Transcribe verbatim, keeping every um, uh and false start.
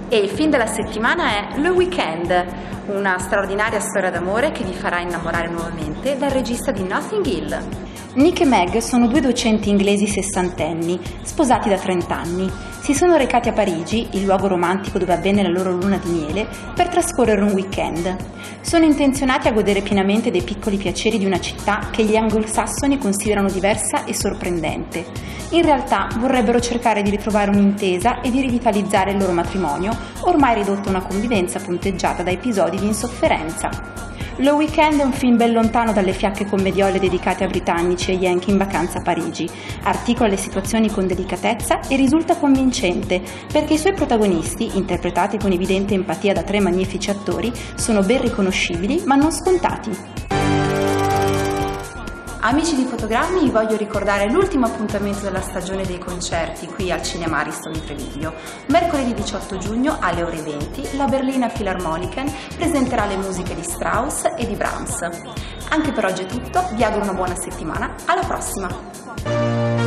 E il film della settimana è Le Weekend, una straordinaria storia d'amore che vi farà innamorare nuovamente dal regista di Notting Hill. Nick e Meg sono due docenti inglesi sessantenni, sposati da trenta anni. Si sono recati a Parigi, il luogo romantico dove avvenne la loro luna di miele, per trascorrere un weekend. Sono intenzionati a godere pienamente dei piccoli piaceri di una città che gli anglosassoni considerano diversa e sorprendente. In realtà vorrebbero cercare di ritrovare un'intesa e di rivitalizzare il loro matrimonio, ormai ridotto a una convivenza punteggiata da episodi di insofferenza. Le Weekend è un film ben lontano dalle fiacche commediole dedicate a britannici e yankee in vacanza a Parigi. Articola le situazioni con delicatezza e risulta convincente, perché i suoi protagonisti, interpretati con evidente empatia da tre magnifici attori, sono ben riconoscibili ma non scontati. Amici di Fotogrammi, vi voglio ricordare l'ultimo appuntamento della stagione dei concerti qui al Cinema Ariston di Treviglio. Mercoledì diciotto giugno alle ore venti la Berliner Philharmoniken presenterà le musiche di Strauss e di Brahms. Anche per oggi è tutto, vi auguro una buona settimana, alla prossima!